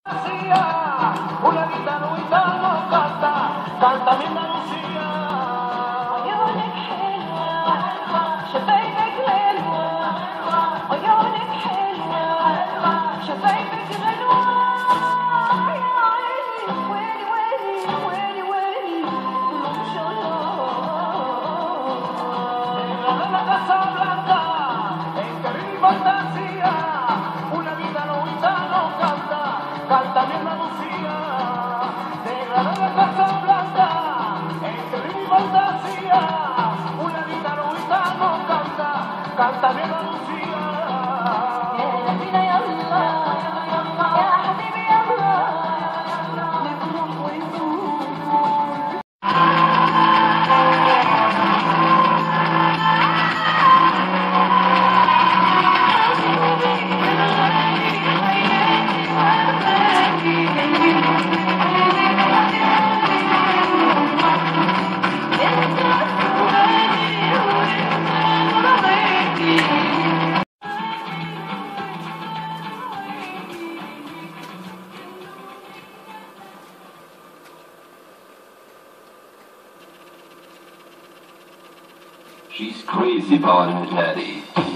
Una vita lontano canta, canta mi Andalucía. عيونك حلوة شفايفك غلوة عيونك حلوة شفايفك غلوة يا عيني ويلي ويلي ويلي ويلي ما شاء الله. En la Casa Blanca, en que vive mi fantasía, una vida lontano canta, canta mi Andalucía. Negra de la Casa Blanca, en que vive mi fantasía, una vida lontano canta, canta mi Andalucía. يلا بينا يلا يا حبيبي يلا نروح ونزور. She's crazy about her daddy.